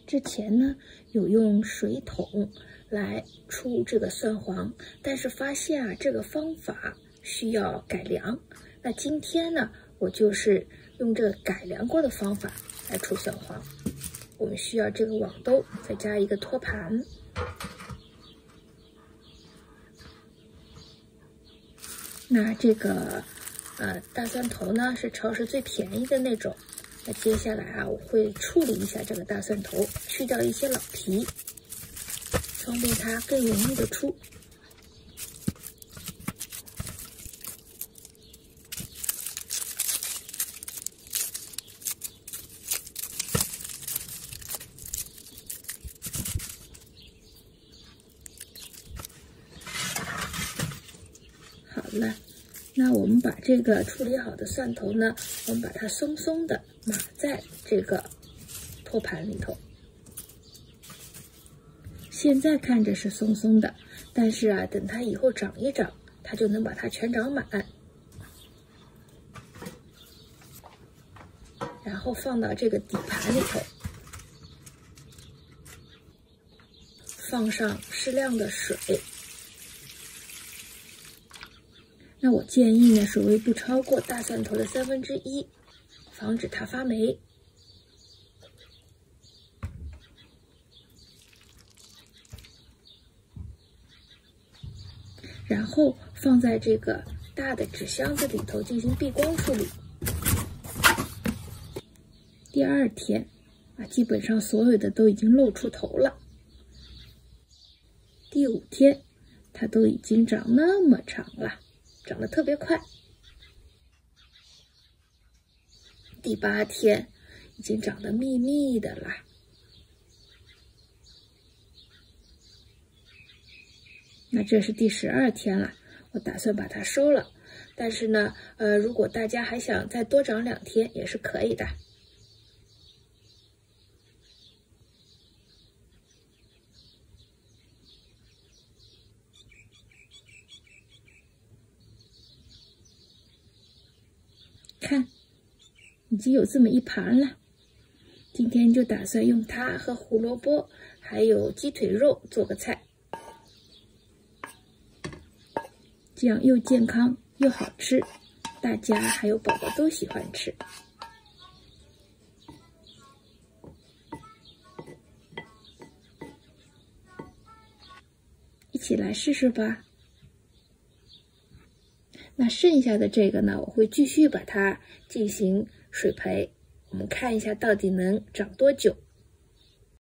之前呢，有用水桶来出这个蒜黄，但是发现啊，这个方法需要改良。那今天呢，我就是用这个改良过的方法来出蒜黄。我们需要这个网兜，再加一个托盘。那这个大蒜头呢，是超市最便宜的那种。那接下来啊，我会处理一下这个大蒜头，去掉一些老皮，方便它更容易的出。好了。那我们把这个处理好的蒜头呢，我们把它松松的码在这个托盘里头。现在看着是松松的，但是啊，等它以后长一长，它就能把它全长满。然后放到这个底盘里头，放上适量的水。那我建议呢，水位不超过大蒜头的1/3，防止它发霉。然后放在这个大的纸箱子里头进行避光处理。第2天啊，基本上所有的都已经露出头了。第5天，它都已经长那么长了。长得特别快。第8天已经长得密密的啦。那这是第12天了，我打算把它收了。但是呢，如果大家还想再多长2天也是可以的。看，已经有这么一盘了。今天就打算用它和胡萝卜还有鸡腿肉做个菜，这样又健康又好吃，大家还有宝宝都喜欢吃。一起来试试吧。那剩下的这个呢，我会继续把它进行水培，我们看一下到底能长多久。